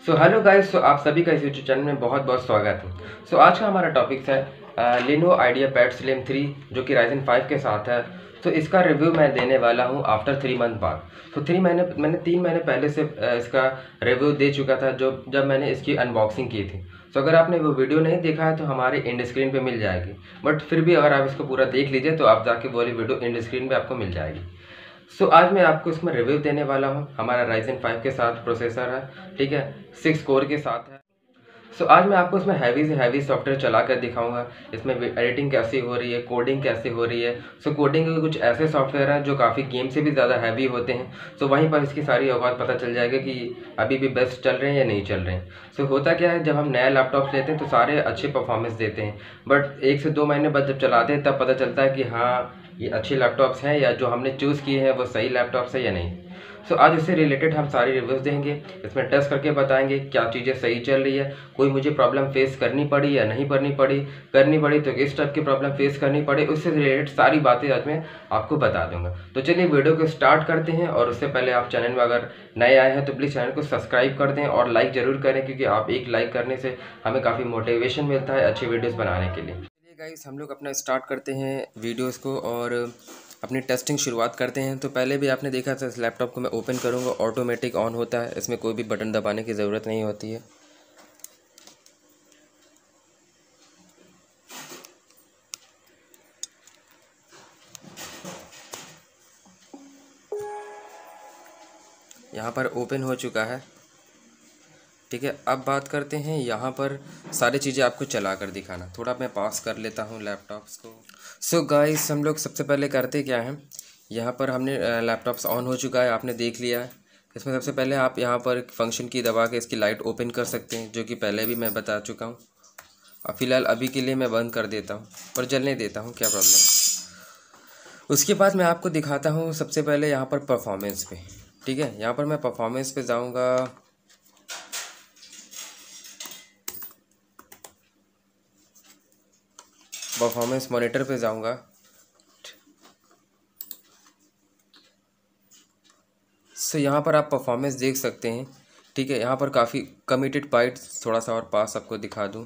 Hello guys, आप सभी का इस यूट्यूब चैनल में बहुत बहुत स्वागत है। आज का हमारा टॉपिक है लिनो आइडिया पैड स्लिम 3 जो कि राइजन 5 के साथ है। इसका रिव्यू मैं देने वाला हूं आफ्टर 3 मंथ बाद। 3 महीने पहले से इसका रिव्यू दे चुका था जब मैंने इसकी अनबॉक्सिंग की थी। अगर आपने वो वीडियो नहीं देखा है तो हमारे एंड स्क्रीन पे मिल जाएगी, बट फिर भी अगर आप इसको पूरा देख लीजिए तो आप जाके वो वाली वीडियो एंड स्क्रीन पे आपको मिल जाएगी। आज मैं आपको इसमें रिव्यू देने वाला हूँ। हमारा राइजन 5 के साथ प्रोसेसर है, ठीक है, 6 कोर के साथ है। आज मैं आपको इसमें हैवी से हैवी सॉफ्टवेयर चला कर दिखाऊंगा। इसमें एडिटिंग कैसी हो रही है, कोडिंग कैसे हो रही है। कोडिंग के कुछ ऐसे सॉफ्टवेयर हैं जो काफ़ी गेम से भी ज़्यादा हैवी होते हैं। वहीं पर इसकी सारी औकात पता चल जाएगा कि अभी भी बेस्ट चल रहे हैं या नहीं चल रहे हैं। होता क्या है, जब हम नया लैपटॉप लेते हैं तो सारे अच्छे परफॉर्मेंस देते हैं, बट 1 से 2 महीने बाद जब चलाते हैं तब पता चलता है कि हाँ, ये अच्छे लैपटॉप्स हैं या जो हमने चूज़ किए हैं वो सही लैपटॉप्स है या नहीं। आज इससे रिलेटेड हम सारी रिव्यूज़ देंगे, इसमें टेस्ट करके बताएंगे क्या चीज़ें सही चल रही है, कोई मुझे प्रॉब्लम फेस करनी पड़ी या नहीं करनी पड़ी तो किस टाइप की प्रॉब्लम फेस करनी पड़ी, उससे रिलेटेड सारी बातें आज मैं आपको बता दूंगा। चलिए वीडियो को स्टार्ट करते हैं। और उससे पहले आप चैनल में अगर नए आए हैं तो प्लीज़ चैनल को सब्सक्राइब कर दें और लाइक ज़रूर करें, क्योंकि आप एक लाइक करने से हमें काफ़ी मोटिवेशन मिलता है अच्छी वीडियोज़ बनाने के लिए। चलिए गाइस, हम लोग अपना स्टार्ट करते हैं वीडियोज़ को और अपनी टेस्टिंग शुरुआत करते हैं। पहले भी आपने देखा था, इस लैपटॉप को मैं ओपन करूंगा ऑटोमेटिक ऑन होता है, इसमें कोई भी बटन दबाने की ज़रूरत नहीं होती है। यहाँ पर ओपन हो चुका है, ठीक है। अब बात करते हैं यहाँ पर सारी चीज़ें आपको चला कर दिखाना। थोड़ा मैं पास कर लेता हूँ लैपटॉप्स को। गाइस, हम लोग सबसे पहले करते क्या है, यहाँ पर हमने लैपटॉप्स ऑन हो चुका है, आपने देख लिया है। इसमें सबसे पहले आप यहाँ पर फंक्शन की दबा के इसकी लाइट ओपन कर सकते हैं, जो कि पहले भी मैं बता चुका हूँ। अब फ़िलहाल अभी के लिए मैं बंद कर देता हूँ, पर जलने देता हूँ, क्या प्रॉब्लम। उसके बाद मैं आपको दिखाता हूँ सबसे पहले यहाँ पर परफॉर्मेंस पे, ठीक है। यहाँ पर मैं परफॉर्मेंस पे जाऊँगा। परफॉर्मेंस मॉनिटर पे जाऊँगा। यहाँ पर आप परफॉर्मेंस देख सकते हैं, ठीक है। यहाँ पर काफ़ी कमिटेड बाइट्स, थोड़ा सा और पास आपको दिखा दूँ।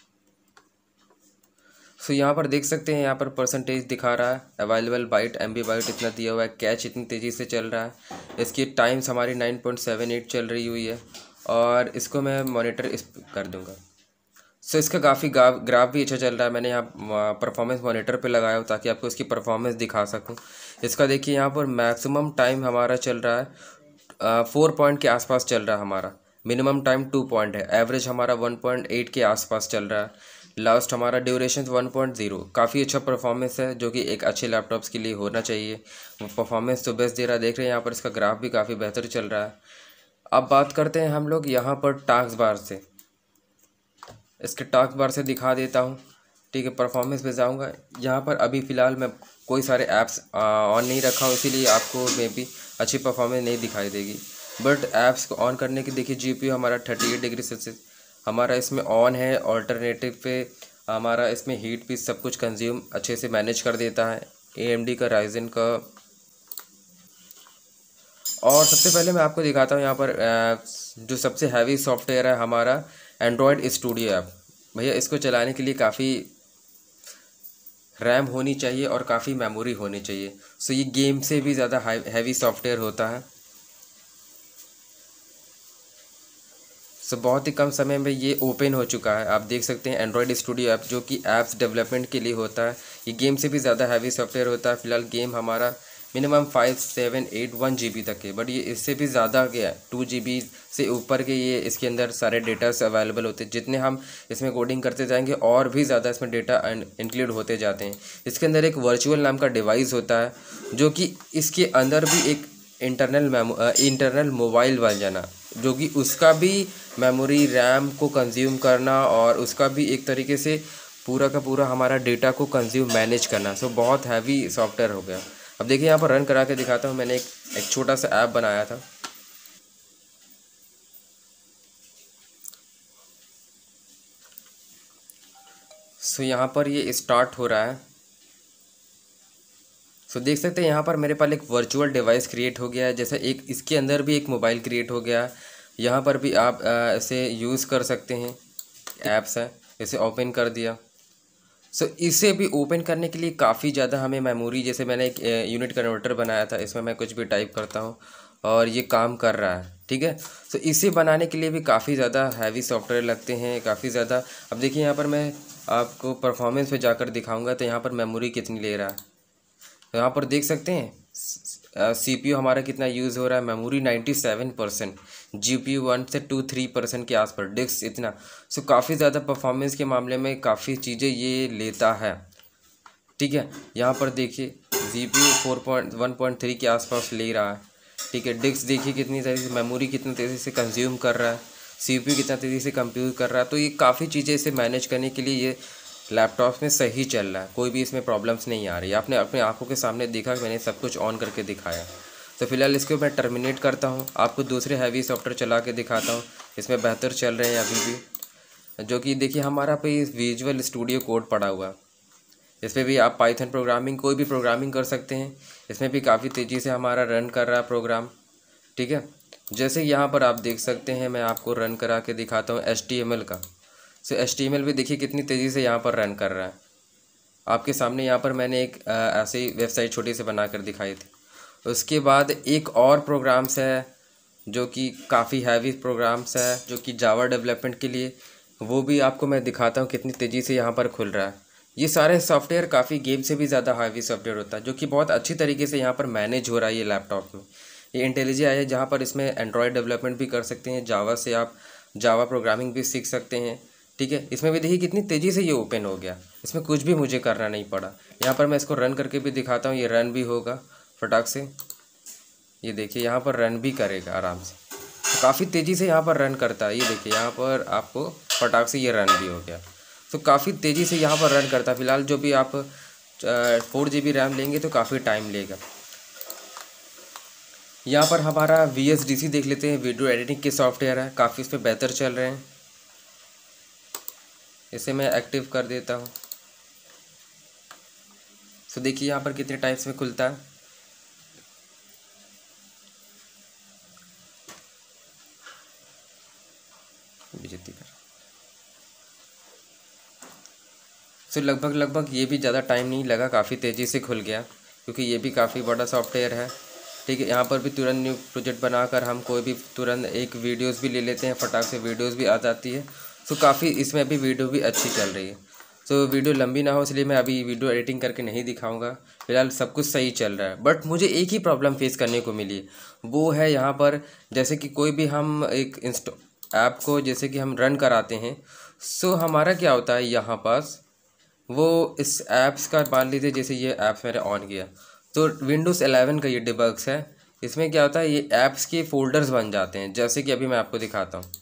यहाँ पर देख सकते हैं, यहाँ पर परसेंटेज दिखा रहा है, अवेलेबल बाइट MB बाइट इतना दिया हुआ है, कैच इतनी तेज़ी से चल रहा है। इसकी टाइम्स हमारी 9.78 चल रही हुई है। और इसको मैं मॉनिटर इस कर दूँगा। इसका काफ़ी ग्राफ भी अच्छा चल रहा है। मैंने यहाँ परफॉर्मेंस मॉनिटर पे लगाया हो ताकि आपको इसकी परफॉर्मेंस दिखा सकूँ। इसका देखिए, यहाँ पर मैक्सिमम टाइम हमारा चल रहा है 4 पॉइंट के आसपास चल रहा है हमारा। मिनिमम टाइम 2 पॉइंट है। एवरेज हमारा 1.8 के आसपास चल रहा है। लास्ट हमारा ड्यूरेशन 1.0। काफ़ी अच्छा परफॉर्मेंस है, जो कि एक अच्छे लैपटॉप्स के लिए होना चाहिए। वो परफॉर्मेंस तो बेस्ट दे रहा है, देख रहे हैं यहाँ पर इसका ग्राफ भी काफ़ी बेहतर चल रहा है। अब बात करते हैं हम लोग यहाँ पर टास्क बार से। इसके टास्क बार से दिखा देता हूँ, ठीक है। परफॉर्मेंस पे जाऊँगा। यहाँ पर अभी फ़िलहाल मैं कोई सारे ऐप्स ऑन नहीं रखा हूँ, इसीलिए आपको मे बी अच्छी परफॉर्मेंस नहीं दिखाई देगी। बट ऐप्स को ऑन करने की देखिए, GPU हमारा 38 डिग्री सेल्सियस हमारा इसमें ऑन है। ऑल्टरनेटिव पे हमारा इसमें हीट भी सब कुछ कंज्यूम अच्छे से मैनेज कर देता है, AMD का, राइजन का। और सबसे पहले मैं आपको दिखाता हूँ यहाँ पर जो सबसे हैवी सॉफ्टवेयर है हमारा, एंड्रॉयड स्टूडियो ऐप। भैया, इसको चलाने के लिए काफ़ी रैम होनी चाहिए और काफ़ी मेमोरी होनी चाहिए। ये गेम से भी ज़्यादा हैवी सॉफ्टवेयर होता है। बहुत ही कम समय में ये ओपन हो चुका है। आप देख सकते हैं एंड्रॉयड स्टूडियो ऐप, जो कि ऐप्स डेवलपमेंट के लिए होता है। ये गेम से भी ज़्यादा हैवी सॉफ्टवेयर होता है। फिलहाल गेम हमारा मिनिमम 5, 7, 8, 1 GB तक है, बट ये इससे भी ज़्यादा गया है। 2 GB से ऊपर के ये इसके अंदर सारे डेटास अवेलेबल होते हैं। जितने हम इसमें कोडिंग करते जाएंगे और भी ज़्यादा इसमें डेटा इंक्लूड होते जाते हैं। इसके अंदर एक वर्चुअल नाम का डिवाइस होता है, जो कि इसके अंदर भी एक इंटरनल मोबाइल जाना, जो कि उसका भी मेमोरी रैम को कंज्यूम करना और उसका भी एक तरीके से पूरा का पूरा हमारा डेटा को कंज्यूम मैनेज करना। बहुत हैवी सॉफ्टवेयर हो गया। अब देखिए, यहाँ पर रन करा के दिखाता हूँ। मैंने एक छोटा सा ऐप बनाया था। यहाँ पर ये स्टार्ट हो रहा है। देख सकते हैं यहाँ पर मेरे पास एक वर्चुअल डिवाइस क्रिएट हो गया है। जैसे एक इसके अंदर भी एक मोबाइल क्रिएट हो गया। यहाँ पर भी आप इसे यूज़ कर सकते हैं। ऐप्स है, इसे ओपन कर दिया। सो इसे भी ओपन करने के लिए काफ़ी ज़्यादा हमें मेमोरी, जैसे मैंने एक यूनिट कन्वर्टर बनाया था, इसमें मैं कुछ भी टाइप करता हूँ और ये काम कर रहा है, ठीक है। सो इसे बनाने के लिए भी काफ़ी ज़्यादा हैवी सॉफ्टवेयर लगते हैं, काफ़ी ज़्यादा। अब देखिए यहाँ पर मैं आपको परफॉर्मेंस पे जाकर दिखाऊंगा तो यहाँ पर मेमोरी कितनी ले रहा है, तो यहाँ पर देख सकते हैं CPU हमारा कितना यूज़ हो रहा है। मेमोरी 97%, GPU 1 से 3% के आसपास, डिस्क इतना। सो काफ़ी ज़्यादा परफॉर्मेंस के मामले में काफ़ी चीज़ें ये लेता है, ठीक है। यहाँ पर देखिए GPU 1.3 के आसपास ले रहा है, ठीक है। डिस्क देखिए कितनी तेज़ी से, मेमोरी कितनी तेज़ी से कंज्यूम कर रहा है, CPU कितना तेज़ी से कंप्यूट कर रहा है। तो ये काफ़ी चीज़ें इसे मैनेज करने के लिए ये लैपटॉप में सही चल रहा है, कोई भी इसमें प्रॉब्लम्स नहीं आ रही। आपने अपने आंखों के सामने देखा, मैंने सब कुछ ऑन करके दिखाया। तो फिलहाल इसको मैं टर्मिनेट करता हूँ, आपको दूसरे हैवी सॉफ्टवेयर चला के दिखाता हूँ, इसमें बेहतर चल रहे हैं अभी भी। जो कि देखिए हमारा पे विजुअल स्टूडियो कोड पड़ा हुआ है, इस पर भी आप पाइथन प्रोग्रामिंग, कोई भी प्रोग्रामिंग कर सकते हैं। इसमें भी काफ़ी तेज़ी से हमारा रन कर रहा है प्रोग्राम, ठीक है। जैसे यहाँ पर आप देख सकते हैं, मैं आपको रन करा के दिखाता हूँ HTML का। सो HTML भी देखिए कितनी तेज़ी से यहाँ पर रन कर रहा है आपके सामने। यहाँ पर मैंने एक ऐसे ही वेबसाइट छोटी से बना कर दिखाई थी। उसके बाद एक और प्रोग्राम्स है जो कि काफ़ी हैवी प्रोग्राम्स है, जो कि जावा डेवलपमेंट के लिए, वो भी आपको मैं दिखाता हूँ कितनी तेज़ी से यहाँ पर खुल रहा है। ये सारे सॉफ्टवेयर काफ़ी गेम से भी ज़्यादा हैवी सॉफ्टवेयर होता है, जो कि बहुत अच्छी तरीके से यहाँ पर मैनेज हो रहा है ये लैपटॉप में। ये इंटेलिजेंट है, जहाँ पर इसमें एंड्रॉयड डेवलपमेंट भी कर सकते हैं, जावा से आप जावा प्रोग्रामिंग भी सीख सकते हैं, ठीक है। इसमें भी देखिए कितनी तेज़ी से ये ओपन हो गया, इसमें कुछ भी मुझे करना नहीं पड़ा। यहाँ पर मैं इसको रन करके भी दिखाता हूँ, ये रन भी होगा फटाक से। ये देखिए यहाँ पर रन भी करेगा आराम से, तो काफ़ी तेज़ी से यहाँ पर रन करता है। ये देखिए यहाँ पर आपको फटाक से ये रन भी हो गया, तो काफ़ी तेज़ी से यहाँ पर रन करता है। फिलहाल जो भी आप 4 GB रैम लेंगे तो काफ़ी टाइम लेगा। यहाँ पर हमारा VSDC देख लेते हैं, वीडियो एडिटिंग के सॉफ्टवेयर है, काफ़ी इस पर बेहतर चल रहे हैं। इसे मैं एक्टिव कर देता हूँ। तो देखिए यहाँ पर कितने टाइप्स में खुलता है। सो लगभग ये भी ज़्यादा टाइम नहीं लगा, काफ़ी तेज़ी से खुल गया, क्योंकि ये भी काफ़ी बड़ा सॉफ्टवेयर है, ठीक है। यहाँ पर भी तुरंत न्यू प्रोजेक्ट बनाकर हम कोई भी तुरंत एक वीडियोस भी ले लेते हैं, फटाक से वीडियोस भी आ जाती है। सो काफ़ी इसमें अभी वीडियो भी अच्छी चल रही है। सो वीडियो लंबी ना हो इसलिए मैं अभी वीडियो एडिटिंग करके नहीं दिखाऊंगा। फिलहाल सब कुछ सही चल रहा है, बट मुझे एक ही प्रॉब्लम फेस करने को मिली, वो है यहाँ पर जैसे कि कोई भी हम एक ऐप को जैसे कि हम रन कराते हैं, सो हमारा क्या होता है यहाँ पास, वो इस ऐप्स का मान लीजिए जैसे ये ऐप्स मैंने ऑन किया तो विंडोज़ 11 का ये डिबग्स है। इसमें क्या होता है, ये ऐप्स के फोल्डर्स बन जाते हैं, जैसे कि अभी मैं आपको दिखाता हूँ।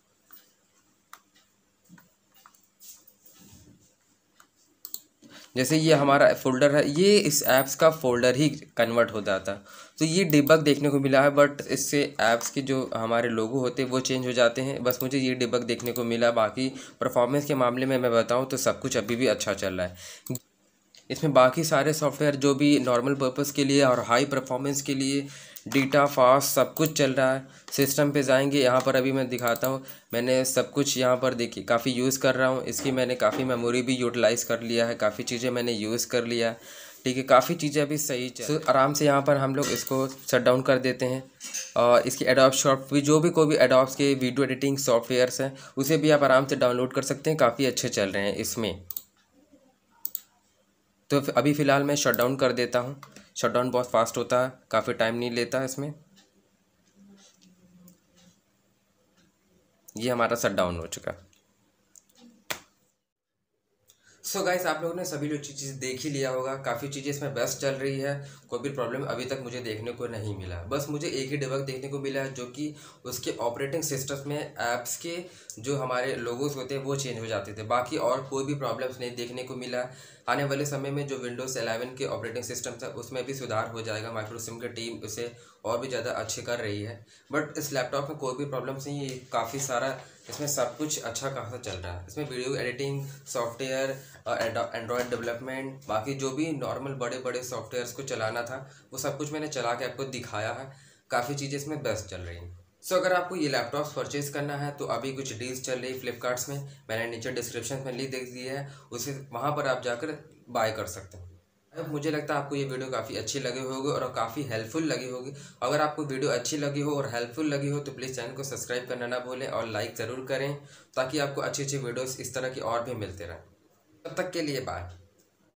जैसे ये हमारा फोल्डर है, ये इस ऐप्स का फोल्डर ही कन्वर्ट हो जाता है। तो ये डिबग देखने को मिला है, बट इससे ऐप्स के जो हमारे लोगो होते हैं वो चेंज हो जाते हैं, बस मुझे ये डिबग देखने को मिला। बाकी परफॉर्मेंस के मामले में मैं बताऊं तो सब कुछ अभी भी अच्छा चल रहा है। इसमें बाकी सारे सॉफ्टवेयर जो भी नॉर्मल पर्पस के लिए और हाई परफॉर्मेंस के लिए, डेटा फास्ट सब कुछ चल रहा है। सिस्टम पे जाएंगे, यहाँ पर अभी मैं दिखाता हूँ, मैंने सब कुछ यहाँ पर देखिए काफ़ी यूज़ कर रहा हूँ। इसकी मैंने काफ़ी मेमोरी भी यूटिलाइज़ कर लिया है, काफ़ी चीज़ें मैंने यूज़ कर लिया, ठीक है। काफ़ी चीज़ें अभी सही चल आराम से। यहाँ पर हम लोग इसको शट डाउन कर देते हैं, और इसकी एडोब शॉप भी, जो भी कोई भी एडोब्स के वीडियो एडिटिंग सॉफ्टवेयर्स हैं उसे भी आप आराम से डाउनलोड कर सकते हैं, काफ़ी अच्छे चल रहे हैं इसमें। तो अभी फ़िलहाल मैं शट डाउन कर देता हूँ। शट डाउन बहुत फास्ट होता है, काफ़ी टाइम नहीं लेता इसमें। ये हमारा शट डाउन हो चुका है। सो गाइस, आप लोगों ने सभी लोग चीज़ें देख ही लिया होगा, काफ़ी चीज़ें इसमें बेस्ट चल रही है, कोई भी प्रॉब्लम अभी तक मुझे देखने को नहीं मिला। बस मुझे एक ही डिबग देखने को मिला है, जो कि उसके ऑपरेटिंग सिस्टम में ऐप्स के जो हमारे लोगोस होते हैं वो चेंज हो जाते थे। बाकी और कोई भी प्रॉब्लम्स नहीं देखने को मिला। आने वाले समय में जो विंडोज़ 11 के ऑपरेटिंग सिस्टम था उसमें भी सुधार हो जाएगा। माइक्रोसिम की टीम उसे और भी ज़्यादा अच्छे कर रही है, बट इस लैपटॉप में कोई भी प्रॉब्लम्स नहीं है, काफ़ी सारा इसमें सब कुछ अच्छा खासा चल रहा है। इसमें video editing software, android development, बाकी जो भी नॉर्मल बड़े बड़े सॉफ्टवेयर्स को चलाना था वो सब कुछ मैंने चला के आपको दिखाया है। काफ़ी चीज़ें इसमें बेस्ट चल रही हैं। सो अगर आपको ये लैपटॉप्स परचेज़ करना है तो अभी कुछ डील्स चल रही फ्लिपकार्ट्स में, मैंने नीचे डिस्क्रिप्शन में लिंक दे दिया है, उसे वहाँ पर आप जाकर बाय कर सकते हैं। अब मुझे लगता है आपको ये वीडियो काफ़ी अच्छी लगी होगी और काफ़ी हेल्पफुल लगी होगी। अगर आपको वीडियो अच्छी लगी हो और हेल्पफुल लगी हो तो प्लीज़ चैनल को सब्सक्राइब करना ना भूलें और लाइक ज़रूर करें, ताकि आपको अच्छी अच्छी वीडियोस इस तरह की और भी मिलते रहें। तब तक के लिए बाय।